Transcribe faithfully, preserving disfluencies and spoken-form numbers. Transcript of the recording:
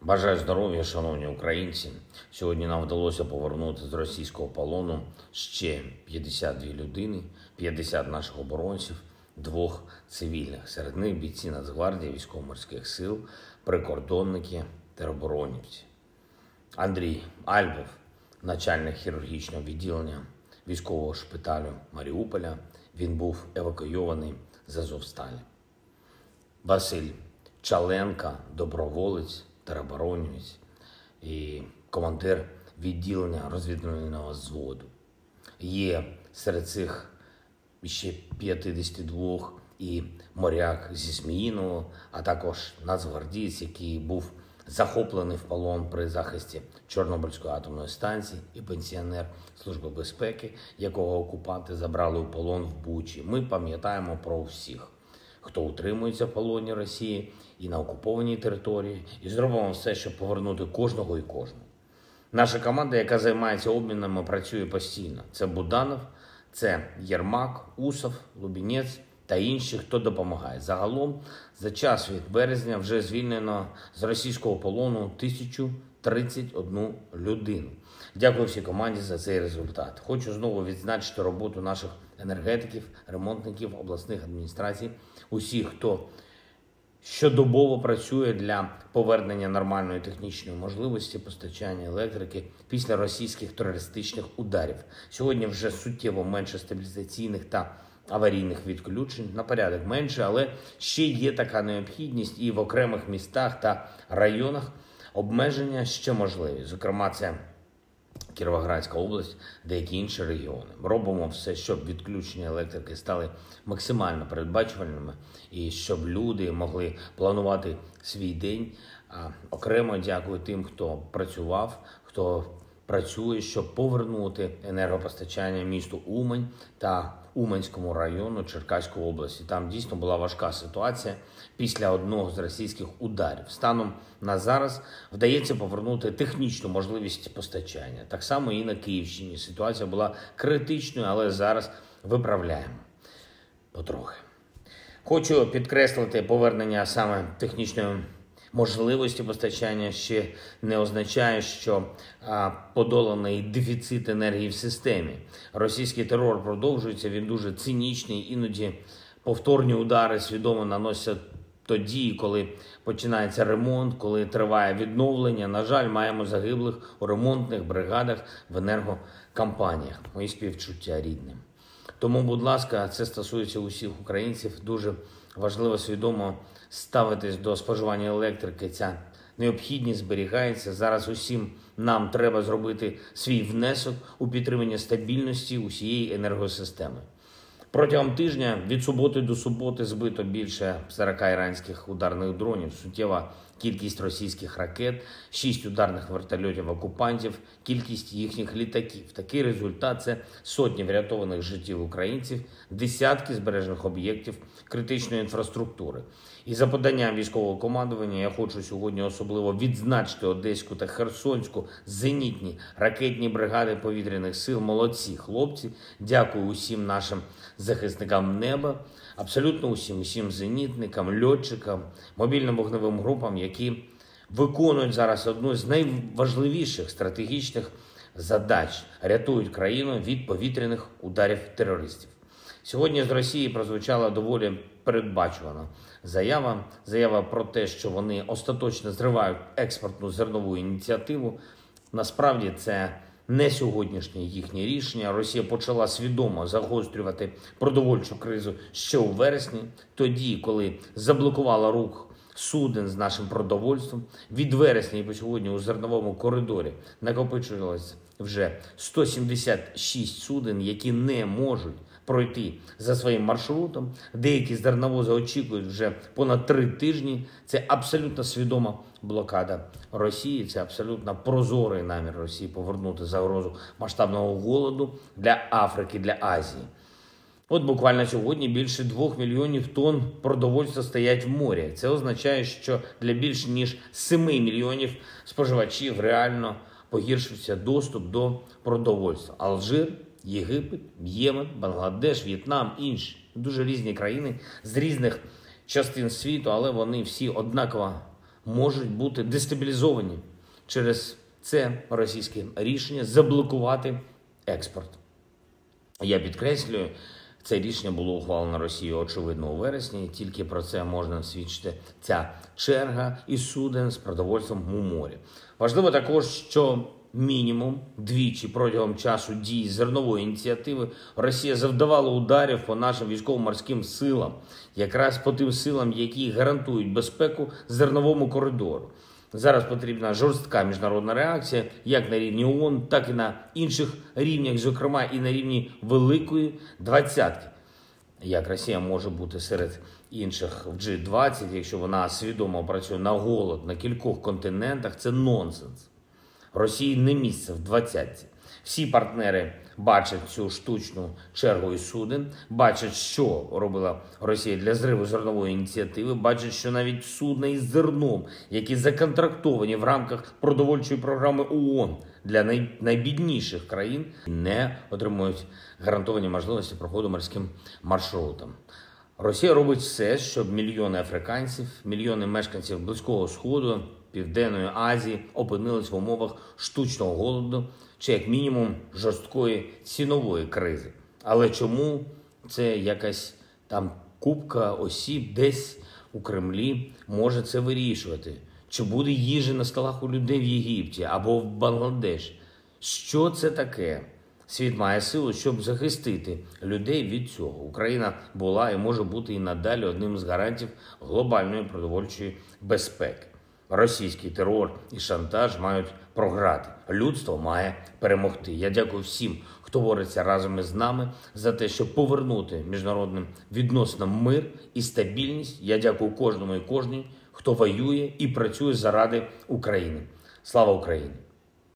Бажаю здоров'я, шановні українці. Сьогодні нам вдалося повернути з російського полону ще п'ятдесят дві людини, п'ятдесят наших оборонців, двох цивільних. Серед них бійці Нацгвардії, військово-морських сил, прикордонники, тероборонівці. Андрій Альбов, начальник хірургічного відділення військового шпиталю Маріуполя, він був евакуйований з Азовсталі. Василь Чаленко, доброволець, тероборонівець і командир відділення розвідувального взводу. Є серед цих ще п'ятдесят два і моряк зі Зміїного, а також нацгвардієць, який був захоплений в полон при захисті Чорнобильської атомної станції, і пенсіонер Служби безпеки, якого окупанти забрали у полон в Бучі. Ми пам'ятаємо про всіх, хто утримується в полоні Росії і на окупованій території, і зробимо все, щоб повернути кожного і кожну. Наша команда, яка займається обмінами, працює постійно. Це Буданов, це Єрмак, Усов, Лубінець та інші, хто допомагає. Загалом, за час від березня вже звільнено з російського полону тисячу тридцять одну людину. Дякую всій команді за цей результат. Хочу знову відзначити роботу наших енергетиків, ремонтників, обласних адміністрацій, усіх, хто щодобово працює для повернення нормальної технічної можливості постачання електрики після російських терористичних ударів. Сьогодні вже суттєво менше стабілізаційних та аварійних відключень, на порядок менше, але ще є така необхідність, і в окремих містах та районах обмеження ще можливі. Зокрема, це Кіровоградська область, деякі інші регіони. Робимо все, щоб відключення електрики стали максимально передбачувальними і щоб люди могли планувати свій день. Окремо дякую тим, хто працював, хто працює, щоб повернути енергопостачання місту Умань та Уманському району Черкаської області. Там дійсно була важка ситуація після одного з російських ударів. Станом на зараз вдається повернути технічну можливість постачання. Так само і на Київщині. Ситуація була критичною, але зараз виправляємо потрохи. Хочу підкреслити, повернення саме технічної можливості постачання ще не означає, що а, подоланий дефіцит енергії в системі. Російський терор продовжується, він дуже цинічний, іноді повторні удари свідомо наносять тоді, коли починається ремонт, коли триває відновлення. На жаль, маємо загиблих у ремонтних бригадах в енергокомпаніях. Мої співчуття рідним. Тому, будь ласка, це стосується усіх українців. Дуже важливо свідомо ставитись до споживання електрики. Ця необхідність зберігається. Зараз усім нам треба зробити свій внесок у підтримання стабільності усієї енергосистеми. Протягом тижня від суботи до суботи збито більше сорока іранських ударних дронів, суттєва кількість російських ракет, шість ударних вертольотів окупантів, кількість їхніх літаків. Такий результат – це сотні врятованих життів українців, десятки збережених об'єктів критичної інфраструктури. І за поданням військового командування я хочу сьогодні особливо відзначити Одеську та Херсонську зенітні ракетні бригади повітряних сил. Молодці хлопці. Дякую усім нашим захисникам неба, абсолютно усім, усім зенітникам, льотчикам, мобільним вогневим групам, які виконують зараз одну з найважливіших стратегічних задач – рятують країну від повітряних ударів терористів. Сьогодні з Росії прозвучала доволі передбачувана заява. Заява про те, що вони остаточно зривають експортну зернову ініціативу. Насправді це не сьогоднішнє їхнє рішення. Росія почала свідомо загострювати продовольчу кризу ще у вересні, тоді, коли заблокувала рух суден з нашим продовольством. Від вересня і по сьогодні у зерновому коридорі накопичувалося вже сто сімдесят шість суден, які не можуть пройти за своїм маршрутом. Деякі зерновози очікують вже понад три тижні. Це абсолютно свідома блокада Росії, це абсолютно прозорий намір Росії повернути загрозу масштабного голоду для Африки, для Азії. От буквально сьогодні більше двох мільйонів тонн продовольства стоять в морі. Це означає, що для більш ніж семи мільйонів споживачів реально погіршився доступ до продовольства. Алжир, Єгипет, Ємен, Бангладеш, В'єтнам, інші. Дуже різні країни з різних частин світу, але вони всі однаково можуть бути дестабілізовані через це російське рішення заблокувати експорт. Я підкреслюю, це рішення було ухвалено Росією, очевидно, у вересні. Тільки про це можна свідчити ця черга із суден з продовольством у морі. Важливо також, що мінімум двічі протягом часу дії зернової ініціативи Росія завдавала ударів по нашим військово-морським силам, якраз по тим силам, які гарантують безпеку зерновому коридору. Зараз потрібна жорстка міжнародна реакція як на рівні ООН, так і на інших рівнях, зокрема і на рівні Великої Двадцятки. Як Росія може бути серед інших в джі двадцять, якщо вона свідомо працює на голод на кількох континентах, це нонсенс. Росії не місце в двадцятці. Всі партнери бачать цю штучну чергу із суден, бачать, що робила Росія для зриву зернової ініціативи, бачать, що навіть судна із зерном, які законтрактовані в рамках продовольчої програми ООН для най... найбідніших країн, не отримують гарантовані можливості проходу морським маршрутом. Росія робить все, щоб мільйони африканців, мільйони мешканців Близького Сходу, Південної Азії опинились в умовах штучного голоду чи, як мінімум, жорсткої цінової кризи. Але чому це якась там купка осіб десь у Кремлі може це вирішувати? Чи буде їжа на столах у людей в Єгипті або в Бангладеші? Що це таке? Світ має силу, щоб захистити людей від цього. Україна була і може бути і надалі одним з гарантів глобальної продовольчої безпеки. Російський терор і шантаж мають програти. Людство має перемогти. Я дякую всім, хто бореться разом із нами за те, щоб повернути міжнародним відносинам мир і стабільність. Я дякую кожному і кожній, хто воює і працює заради України. Слава Україні!